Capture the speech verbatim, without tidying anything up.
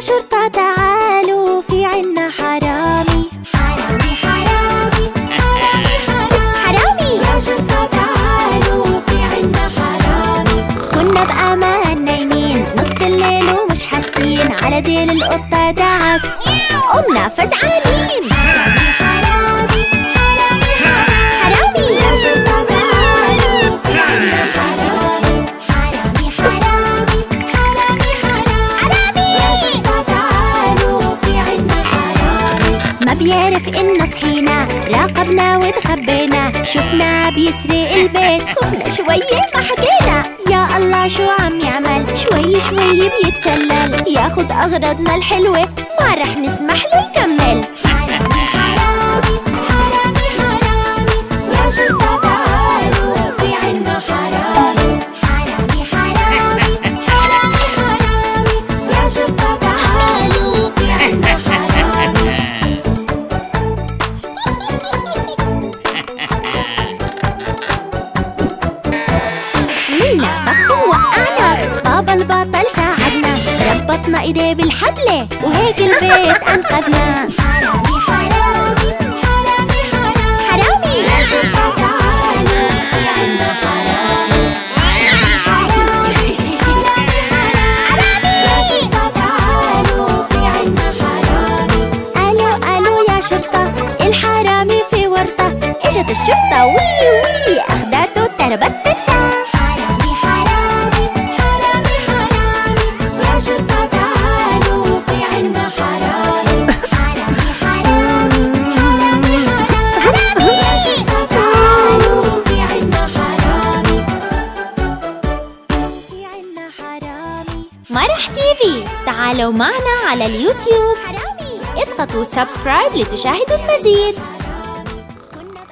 شرطة تعالوا في عنا حرامي. حرامي حرامي حرامي حرامي حرامي يا شرطة تعالوا في عنا حرامي. كنا بأمان نايمين نص الليل ومش حاسين على ديل القطة دعس، قمنا فزعانين. حرامي حرامي حرامي حرامي يا شرطة تعالوا في عنا حرامي. حرامي حرامي حرامي حرامي يا شرطة تعالوا في عنا حرامي. ما بيعرف إنه صحينا، راقبنا وتخبينا، شفنا بيسرق البيت، خفنا شوية ما حكينا. يا الله شو عم يعمل، شوي شوي بيتسلل، ياخد أغراضنا الحلوة، ما رح نسمح له يكمل. حرامي حرامي حرامي حرامي يا شرطة تعالوا في عنا حرامي. حرامي حرامي حرامي حرامي يا شرطة تعالوا في عنا حرامي. منا بخ وقعنا، بابا البطل ساعدنا، ربطنا ايديه بالحبلة وهيك البيت انقذنا. حرامي حرامي حرامي حرامي حرامي يا شرطة تعالوا في عنا حرامي. حرامي حرامي حرامي حرامي يا شرطة تعالوا في عنا حرامي. الو الو يا شرطة، الحرامي في ورطة، اجت الشرطة وي وي اخدته تربتتا. حرامي حرامي حرامي حرامي يا شرطة تعالوا في عنا حرامي. حرامي حرامي حرامي حرامي يا شرطة تعالوا في عنا حرامي. في عنا حرامي. مرح تيفي، تعالوا معنا على اليوتيوب، اضغطوا سبسكرايب لتشاهدوا المزيد.